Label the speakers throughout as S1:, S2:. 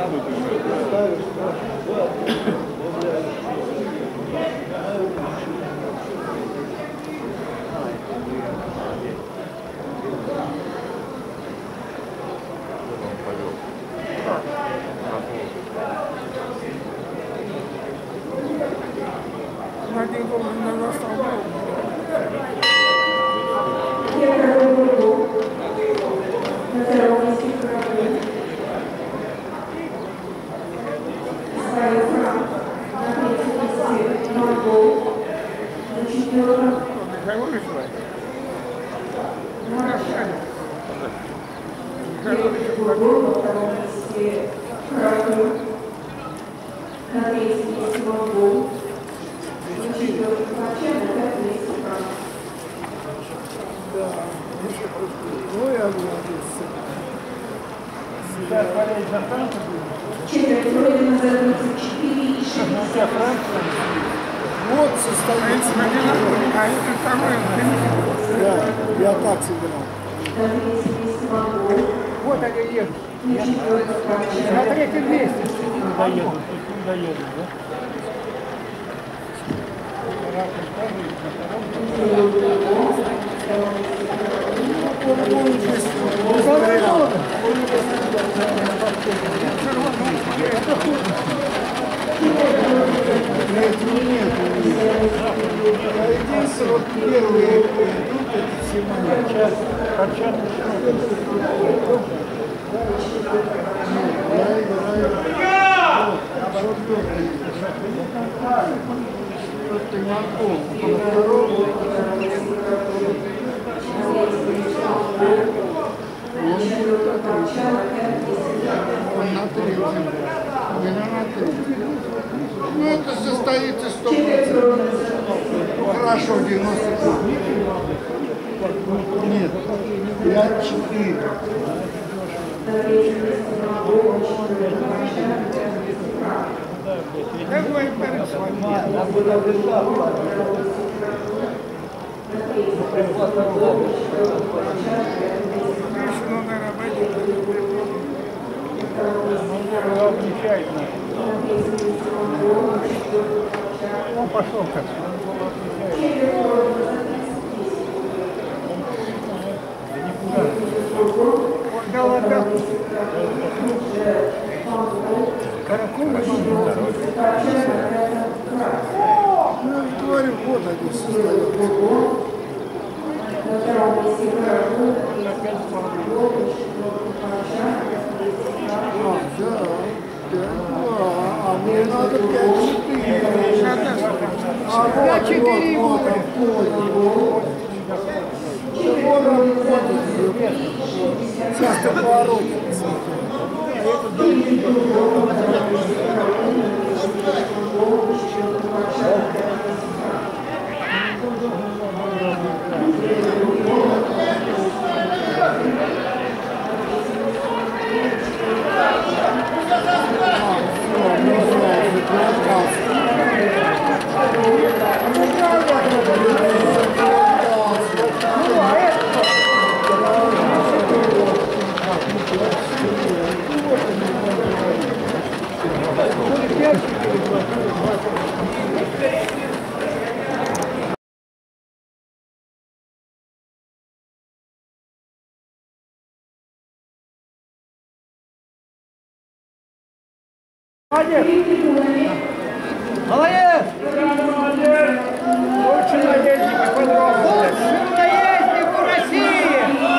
S1: Вот состоится. Да, я так сыграл.
S2: Вот они едут. На третьем месте. Доедут, да?
S1: Единственное, вот первые идут, это все мои. Я играю. Просто не могу. Он на 3. Ну, это состоится 100%. Хорошо, 90. Нет, 5-4.
S2: Он пошел как. Он дал отдал. Каракула.
S1: Ну, говорю, вот они создаются. Да, 5-2, а мне надо 5-4. А вот,
S2: 5-4
S1: вот он ходит. Сейчас ты поворотник
S2: Молодец! Молодец! Лучший наездник ипподрома. Лучший наездник в России!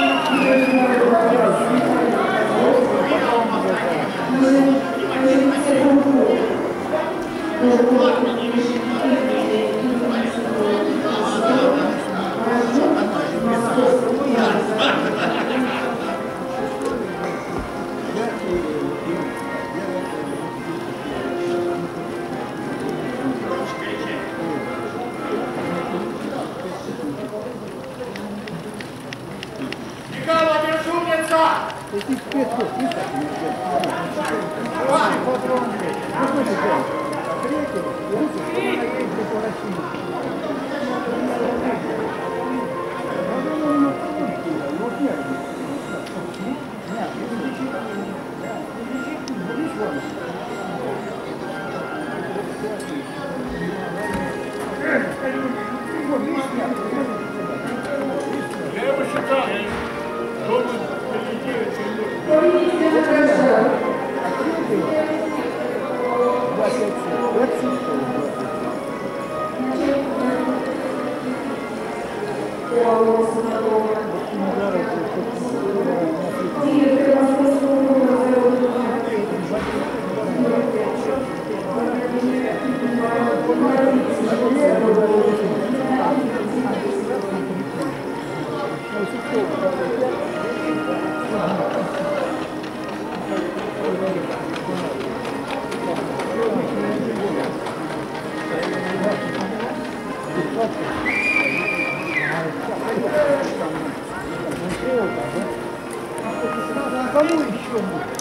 S1: Таких петков не так нельзя. Третий, лучше, что она ездит по России. Вот нет.
S2: А кому еще будет?